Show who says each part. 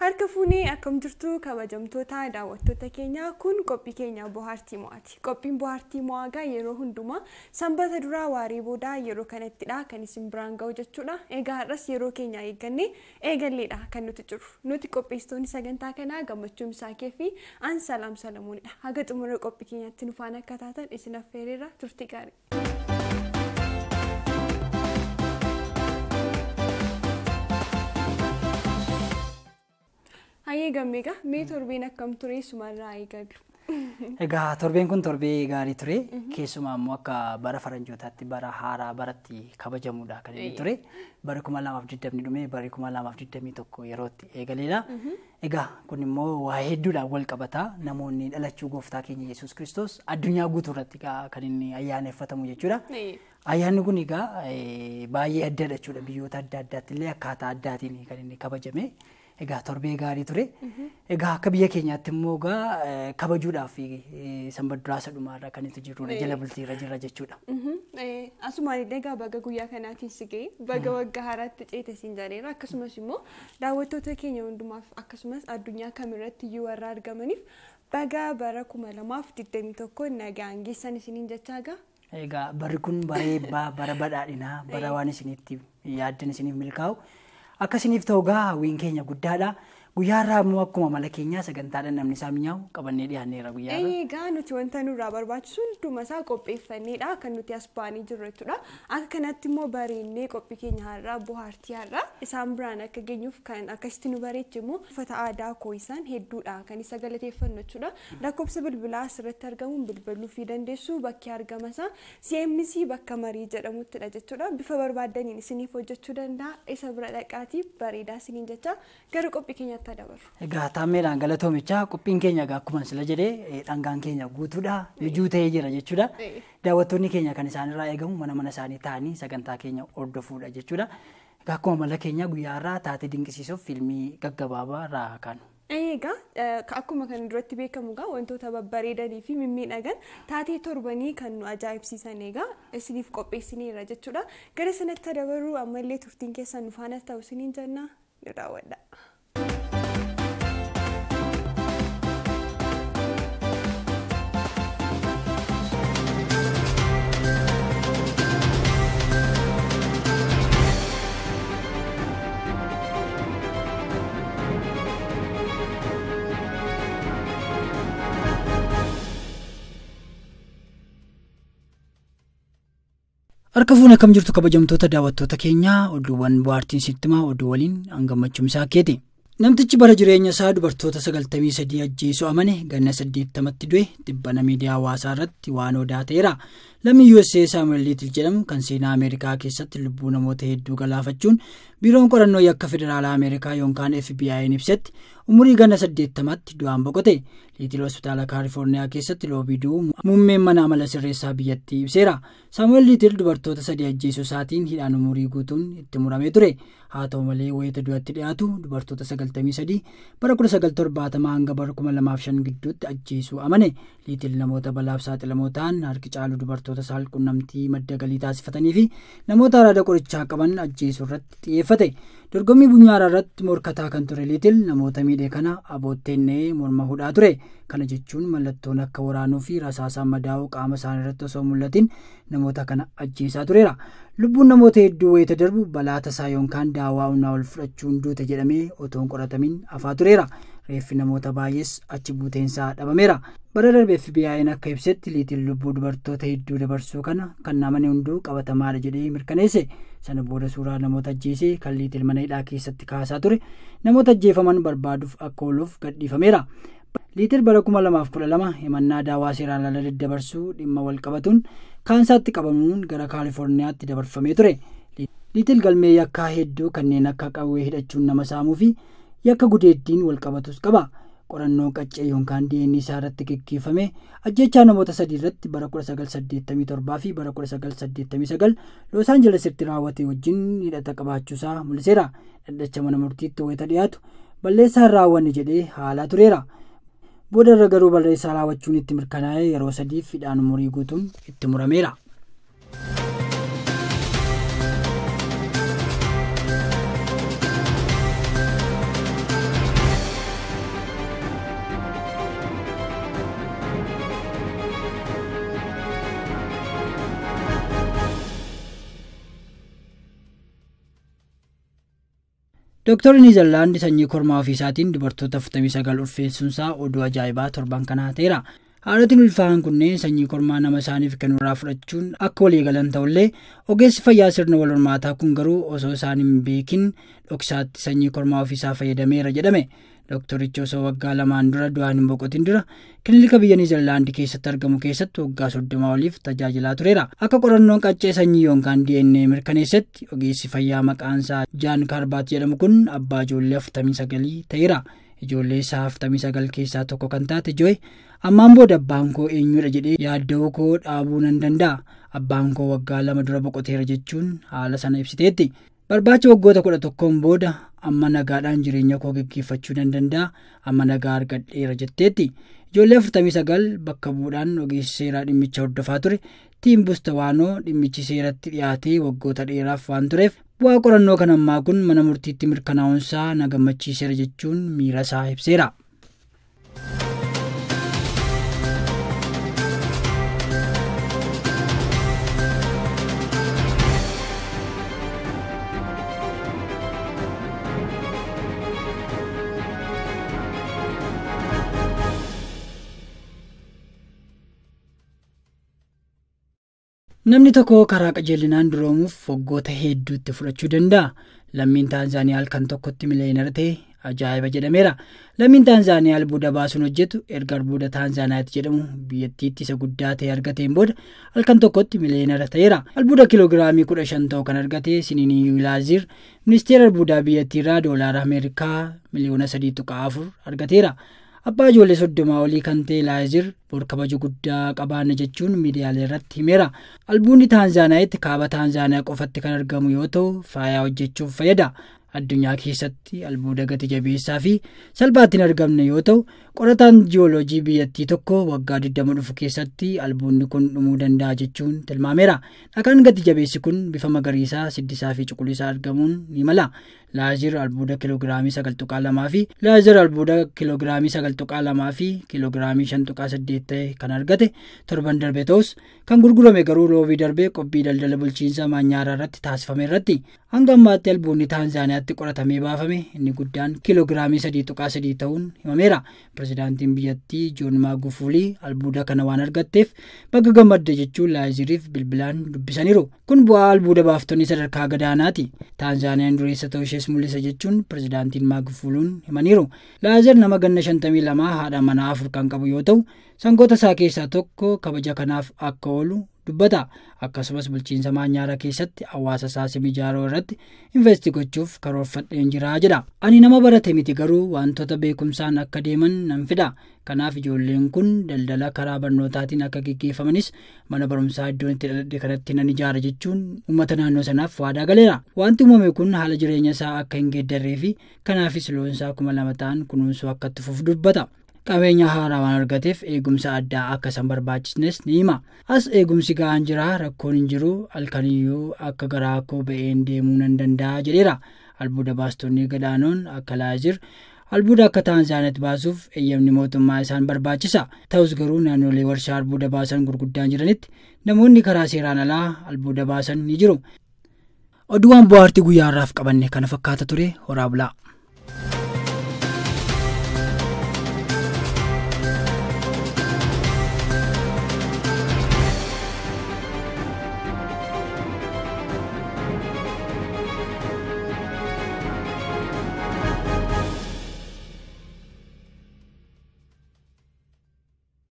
Speaker 1: Harka fuunee akkam jirtu kabajamtoota daawwattoota keenya kun qophii keenya Bohaartii mo'aati. Qophiin Bohaartii mo'aa yeroo hundumaa sanbata duraa waarii booda yeroo kanattidha kan isin biraan ga'u jechuudha. Egaa har'as yeroo keenya eegalleedha kan nuti jiru. Nuti qopheessitoonni sagantaa kanaa gammachuun isaakee fi an salaam salamuunidha. Haga xumura qophii keenyaatti nu faana akka taatan isin affeereera turtii gaarii. Hayyee gammega mee torbeen akkam ture sumarraa eegalu.
Speaker 2: Egaa torbeen kun torbee gaarii ture keessumaa immoo akka bara faranjootaatti bara haaraa baratti kabajamuudha kan inni ture bara 2020 dhume bara 2021 yerootti eegaleedha. Egaa kun immoo waa hedduudhaan wal qabata namoonni dhalachuu gooftaa keenya Yesuus Kiristoos addunyaa guutuu irratti kan inni ayyaaneffatamu jechuudha. Ayyaanni kun egaa baay'ee addaadha jechuudha biyyoota adda addaatti illee akkaataa addaatiin kan inni kabajame. Egaa torbee gaarii ture. Egaa akka biyya keenyaatti immoo kabajuudhaaf sanbata duraa sadhumaarra kan itti jirrudha jala bultiirra jirra jechuudha.
Speaker 1: Asumaan illee egaa baga guyyaa kanaatiin si ga'e baga waggaa haaraatti ceete siin jedheera akkasumas immoo daawwattoota keenya hundumaaf akkasumas addunyaa kamirratti iyyuu warra argamaniif baga bara 2021 nagaan geessan isiniin jechaa gaa.
Speaker 2: Egaa barri kun bara eebbaa bara badhaadhinaa bara waan isinitti yaaddan isiniif milkaa'u. Akkasiniif ta'u hawwiin keenya guddaadha. Guyyaarraa immoo akkuma mala keenyaa sagantaadhaan namni isaa mi'aawu qabannee dhiyaanneera guyyaarra.
Speaker 1: Egaa nuti wanta nurraa barbaachisu hunduma isaa qopheeffanneedha kan nuti as baanii jirru jechuudha. Akka kanatti immoo bareennee qophii keenya har'aa Bohaartii har'aa isaan biraan akka geenyuuf kan akkasitti nu bareeche immoo uffata aadaa koo'isaan hedduudha kan isa galateeffannu jechuudha. Lakkoofsa bilbilaa asirratti argamuun bilbiluu fi dandeessu bakki argama isaa CMC bakka marii jedhamuttidha jechuudha. Bifa barbaadaniin isiniif hojjechuu danda'a. Isa bira dhaqaatii bareedaa isiniin jecha gara qophii keenya Egaa taammeedhaan galatoomichaa qophiin keenya akkuma sila jedhee dhangaan keenya guutuudha mijuu ta'ee jira jechuudha. Daawwattoonni keenya kan isaanirraa eegamu mana isaanii ta'anii sagantaa keenya hordofuudha jechuudha. Egaa akkuma mala keenya guyyaarraa taatee dinqisiisuuf fiilmii gaggabaabaa irraa kaanu. Egaa akkuma kan duratti beekamu wantoota babbareedanii fi mimmiidhagan taatee torbanii kan nu ajaa'ibsiisan egaa isiniif qopheessineerra jechuudha. Gara sanatti dabaruu ammallee turtiin keessan nu faana ta'u isiniin jenna nu daawwadha.
Speaker 2: Harka fuunee akkam jirtu kabajamtoota daawwattoota keenyaa oduuwwan Bohaartiin sittimaa oduu waliin hangammachuun isaa keeti. Namtichi bara jireenya isaa dubartoota 93 ajjeesuu amane ganna 80tti du'e dhibbana miidiyaa hawaasaa irratti waan odaa ta'eera. Lammii USA Saamu'eel jedhamu kan seenaa Ameerikaa keessatti lubbuu namoota hedduu galaafachuun biiroon qorannoo yakka federaalaa Ameerikaa yookaan FBI'n ibsetti umurii ganna 80tti du'aan boqote. Liitil hospitaala Kaalifoorniyaa keessatti loobiiduu muummeen mana amala sirreessaa biyyattii ibseera. Saamu'eel Liitil dubartoota 3 ajjeesuu isaatiin hidhaan umurii guutuun itti muramee ture. Haa ta'u malee wayita du'atti dhiyaatu dubartoota 93 bara 1970 hanga bara 2005 gidduutti ajjeesuu amane. Liitil namoota balaaf saaxilamoo ta'an harki caalu dubartoota saalqunnamtii madda galii taasifatanii fi namoota araada qorichaa qaban ajjeesuu irratti xiyyeeffate. Dorgommii bunyaaraa irratti morkataa kan ture Liitil namoota miidhee kana abootteennee morma hudhaa ture. Kana jechuun mallattoon akka waraanuu fi rasaasaan madaa'uu qaama isaanii irratti osoo mul'atin namoota kana ajjeesaa tureera. Lubbuun namoota hedduu wayita darbu balaa tasaa yookaan daawaa humnaa ol fudhachuun duute jedhamee otoo hin qoratamin hafaa tureera. Reeffi namoota baay'ees achi buuteensaa dhabameera. Bara darbe FBI'n akka ibsetti Liitil lubbuu dubartoota hedduu dabarsuu kana kan namni hunduu qabatamaadha jedhee mirkaneesse. Sana booda suuraa namoota ajjeesee kan Liitil mana hidhaa keessatti kaasaa ture namoota ajjeefaman barbaaduuf akka ooluuf gadhiifameera. Liitil bara 2012 himannaa daawaa seeraan ala daddabarsuu dhimma wal qabatuun kaansaatti qabamuun gara Kaalifoorniyaatti dabarfamee ture. Liitil galmee yakkaa hedduu kanneen akka qawwee hidhachuun nama saamuu fi yakka gudeeddiin wal qabatus qaba. Qorannoon qaccee yookaan DNA isaa irratti gaggeeffame ajjechaa namoota 3 irratti bara 1987 fi bara 1989 Los Angelesitti raawwate wajjin hidhata qabaachuusaa mul'iseera. Dhaddacha mana murtiitti wayita dhiyaatu balleessaa raawwanne jedhee haalaa tureera. Booda irra garuu balleessaa raawwachuun itti mirkanaa'ee yeroo 3 hidhaan umurii guutuun itti murameera. Dooktarri Niizerlaand sanyii kormaa ofiisaatiin dubartoota 49 ulfeessuunsaa oduu ajaa'ibaa torban kanaa ta'eera. Haadhotiin ulfaan kunneen sanyii kormaa nama isaaniif kennuurraa fudhachuun akka walii galan ta'ullee ogeessi fayyaa sirna wal hormaataa kun garuu osoo isaan hin beekin dhoksaatti sanyii kormaa ofiisaa fayyadameera jedhame. Dooktorichi osoo waggaa 2 dura du'aan hin boqotin dura kilinika biyya Niizerlaand keessatti argamu keessatti waggaa 30 oliif tajaajilaa tureera. Akka qorannoon qaccee sanyii yookaan DNA mirkaneessetti ogeessi fayyaa maqaansaa Jaan Kaarbaat jedhamu kun abbaa ijoollee 49 ta'eera. Ijoollee isaa 49 keessaa tokko kan taate Jooy ammaan booda abbaan koo eenyudha jedhee yaadda'uu koo dhaabuu nan danda'a. Abbaan koo waggaa 2 dura boqoteera jechuun haala sana ibsiteetti. Barbaacha waggoota 11 booda amma nagaadhaan jireenya koo gaggeeffachuu nan danda'a. Amma nagaa argadheera jetteetti. Ijoollee 49 bakka bu'uudhaan ogeessi seeraa dhimmicha hordofaa ture. Tiim Bustawaanoo dhimmichi seeratti dhiyaatee waggoota dheeraaf waan tureef bu'aa qorannoo kan ammaa kun mana murtiitti mirkanaa'uunsaa na gammachiiseera jechuun miira isaa ibseera. Namni tokko karaa qajeelinaan duroomuuf waggoota hedduutti fudhachuu danda'a. Lammiin Taanzaaniyaa Halkan Tokkootti Miliyeenera ta'e ajaa'iba jedhameera. Lammiin Taanzaaniyaa albuuda baasuun hojjetu erga albuuda Taanzaaniyaatti jedhamu biyyattiitti isa guddaa ta'e argateen booda Halkan Tokkootti Miliyeenera ta'eera. Albuuda kiloogiraamii 15 ta'u kan argate Siniinii Wilaazir ministeera albuudaa biyyattiirraa doolaara Ameerikaa miliyoona 3.4 argateera. Abbaa ijoollee 30 olii kan ta'e Laazir bor kabaju guddaa qabaanna jechuun miidiyaalee irratti himeera. Albuudni Taanzaaniyaatti kaaba Taanzaaniyaa qofatti kan argamu yoo ta'u faayaa hojjechuuf fayyada. Addunyaa keessatti albuuda gati jabeessaa fi salphaatti hin argamne yoo ta'u qorataan jiyooloojii biyyattii tokko waggaa 20 dhufu keessatti albuudni kun dhumuu danda'a jechuun tilmaameera. Dhakaan gati jabeessi kun bifa magariisaa, siddisaa fi cuquliisaa argamuun ni mala. Laazir albuuda kiloogiraamii 9.2 fi Laazir albuuda kiloogiraamii 9.2 fi kiloogiraamii 5.8 ta'e kan argate torban darbe ta'us kan gurgurame garuu roobii darbe qophii daldala bulchiinsa maanyaaraa irratti taasifame irratti hanga ammaatti albuudni Taanzaaniyaatti qoratamee baafame inni guddaan kiloogiraamii 3.3 ta'uun himameera. Pirezidaantiin biyyattii Joon Maagufuulii albuuda kana waan argatteef bakka gammadde jechuun Laaziriif bilbilaan dubbisaniiru. Kun bu'aa albuuda baaftonni sadarkaa gadaanaati. Taanzaaniyaan dureessa ta'uu ishee mul'isa jechuun pirezidaantiin Maagufuuluun himaniiru. Laazir nama ganna 52 haadha manaa 4 kan qabu yoo ta'u sangoota isaa keessaa tokko kabaja kanaaf akka oolu dubbata. Akkasumas bulchiinsa maanyaaraa keessatti hawaasa isaa simijaaroo irratti investi gochuuf karoorfadheen jira jedha. Ani nama barate miti garuu wantoota beekumsaan akka deeman nan fida. Kanaaf ijoolleen kun daldala karaa barnootaatiin akka gaggeeffamanis mana barumsaa iddoon itti dhaladhe kanatti nan ijaara jechuun uummata naannoo sanaaf waadaa galeera. Wanti uumame kun haala jireenya isaa akka hin geeddarree fi kanaafis loon isaa 2,000 ta'an kunuunsuu akka itti fufu dubbata. Qabeenya haaraa waan argateef eegumsa addaa akka isaan barbaachisnes ni hima. As eegumsi ga'aan jira, rakkoon hin jiru, halkaniyyuu akka garaa koo ba'een deemuu nan danda'a jedheera. Albuuda baastonni gadaanoon akka Laazir albuuda akka Taanzaaniyaatti baasuuf eeyyamni mootummaa isaan barbaachisa. Ta'us garuu naannolee warshaa albuuda baasan gurguddaan jiranitti namoonni karaa seeraan alaa albuuda baasan ni jiru. Oduuwwan bohaartii guyyaa har'aaf qabanne kana fakkaata ture. Horaa bulaa.